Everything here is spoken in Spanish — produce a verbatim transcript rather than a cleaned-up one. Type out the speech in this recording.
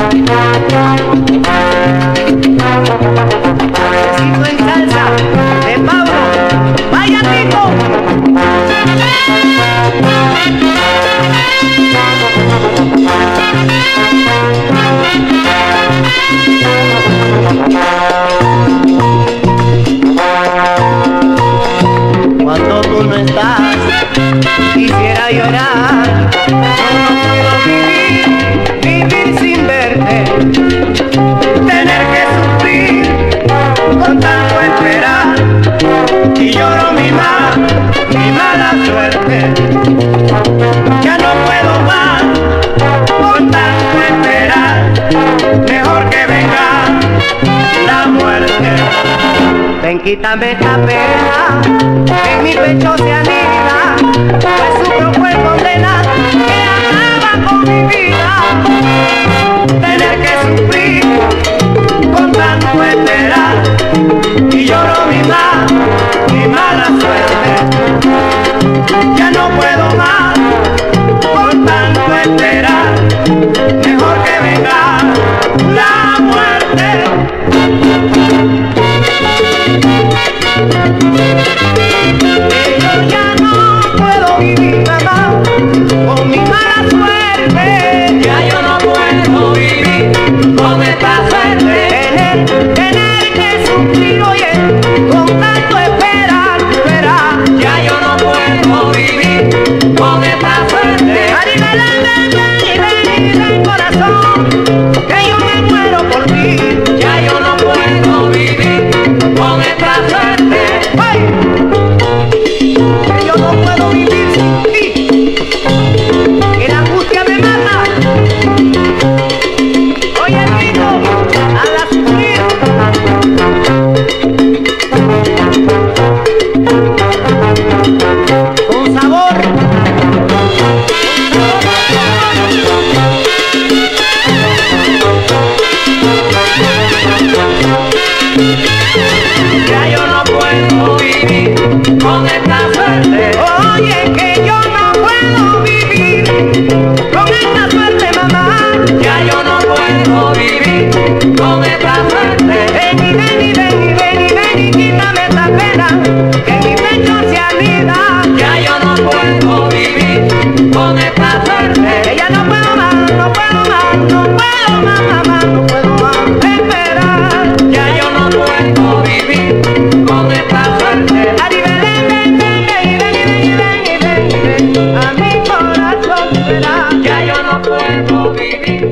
Besito en salsa de Pablo. ¡Vaya Tito! Cuando tú no estás, quisiera llorar. Yo no puedo vivir, vivir sin verte. Tener que sufrir con tanto esperar. Y lloro mi mal, mi mala suerte. Ya no puedo más con tanto esperar. Mejor que venga la muerte. Ven, quítame esta pena que en mi pecho se anida, pues sufro fue condena que acaba con mi vida. Tener que sufrir con tanto esperar. Y lloro mi mal, mi mala suerte. Ya no puedo más con tanto esperar. Mejor que venga la muerte. Que yo ya no puedo vivir, mamá, con mi mala suerte. Ya yo no puedo vivir con esta suerte. Tener, tener que sufrir, oye, con tanto esperar, esperar. Ya yo no puedo vivir con esta suerte. Ari, ven, ven, ven, ven, ven, corazón, que yo me muero por ti. Ya yo no puedo vivir con esta suerte. ¡Ay! Que yo no puedo vivir sin ti, que la angustia me mata. Oye, Tito, a la sufrir. Con sabor. Ya yo no puedo vivir con esta suerte. Oye, que yo no puedo vivir con esta suerte, mamá. Ya yo no puedo vivir con esta suerte. Ven y ven y ven y ven y ven y quítame esta pena que en mi pecho se anida. Ya yo no puedo vivir con esta suerte. Que ya no puedo más, no puedo más, no puedo más, mamá, no puedo más esperar. Ya yo no puedo vivir con esta suerte. Ari, ven, ven, ven, ven, y ven y ven y ven y ven y ven a mi corazón será. Ya yo no puedo vivir